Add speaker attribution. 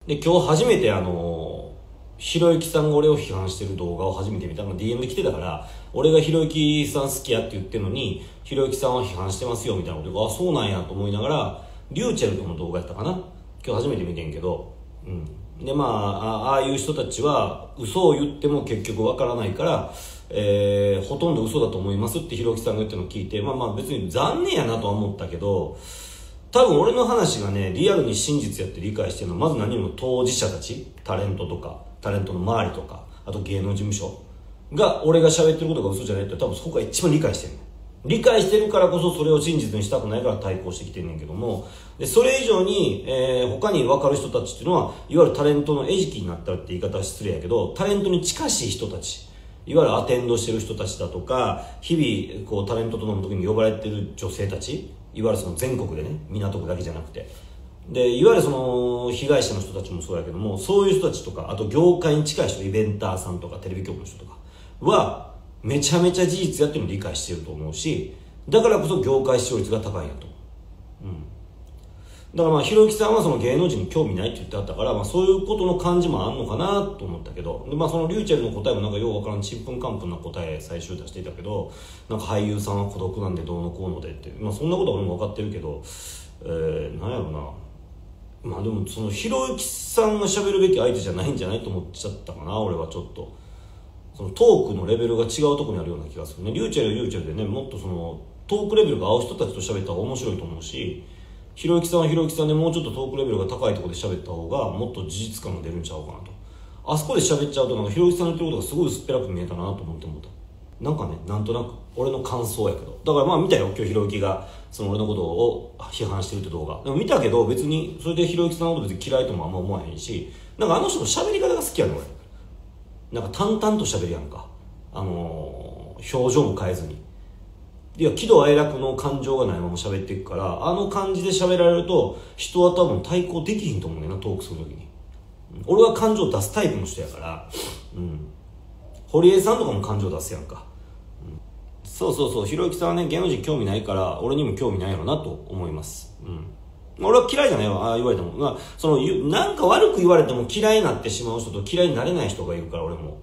Speaker 1: で、今日初めてひろゆきさんが俺を批判してる動画を初めて見たのが DM で来てたから、俺がひろゆきさん好きやって言ってるのに、ひろゆきさんは批判してますよみたいなことで、あ、そうなんやと思いながら、リューチェルとの動画やったかな、今日初めて見てんけど、で、まあ、ああいう人たちは嘘を言っても結局わからないから、ほとんど嘘だと思いますってひろゆきさんが言ってるのを聞いて、まあまあ別に残念やなとは思ったけど、多分俺の話がね、リアルに真実やって理解してるのは、まず何よりも当事者たち、タレントとか、タレントの周りとか、あと芸能事務所が、俺が喋ってることが嘘じゃないって多分そこが一番理解してる。理解してるからこそそれを真実にしたくないから対抗してきてんねんけども、でそれ以上に、他に分かる人たちっていうのは、いわゆるタレントの餌食になったって言い方は失礼やけど、タレントに近しい人たち、いわゆるアテンドしてる人たちだとか、日々こうタレントと飲む時に呼ばれてる女性たち、いわゆるその全国でね、港区だけじゃなくて、でいわゆるその被害者の人たちもそうやけども、そういう人たちとか、あと業界に近い人、イベンターさんとかテレビ局の人とかはめちゃめちゃ事実やっていうのを理解してると思うし、だからこそ業界視聴率が高いんやと。だからまあひろゆきさんはその芸能人に興味ないって言ってあったから、まあ、そういうことの感じもあんのかなと思ったけど、で、まあ、そのリューチェルの答えもなんかようわからんちんぷんかんぷんな答え最終出していたけど、なんか俳優さんは孤独なんでどうのこうのでって、まあ、そんなことは俺も分かってるけど、なんやろな、まあでもそのひろゆきさんが喋るべき相手じゃないんじゃないと思っちゃったかな、俺はちょっと。そのトークのレベルが違うところにあるような気がするね。リューチェルはリューチェルでね、もっとそのトークレベルが合う人たちと喋った方が面白いと思うし、ひろゆきさんはひろゆきさんでもうちょっとトークレベルが高いところで喋った方がもっと事実感が出るんちゃうかなと。あそこで喋っちゃうとなんかひろゆきさんの言ってることがすごい薄っぺらく見えたなと思った。なんかね、なんとなく俺の感想やけど、だからまあ見たよ、今日ひろゆきがその俺のことを批判してるって動画でも見たけど、別にそれでひろゆきさんのこと別に嫌いともあんま思わへんし、なんかあの人の喋り方が好きやねん俺。なんか淡々と喋るやんか、表情も変えずに。いや、喜怒哀楽の感情がないまま喋っていくから、あの感じで喋られると人は多分対抗できひんと思うねんな、トークするときに。俺は感情を出すタイプの人やから、堀江さんとかも感情出すやんか。そうそうそう、ひろゆきさんはね、芸能人興味ないから俺にも興味ないやろなと思います。俺は嫌いじゃないわ、ああ言われても。まあ、なんか悪く言われても嫌いになってしまう人と嫌いになれない人がいるから、俺も。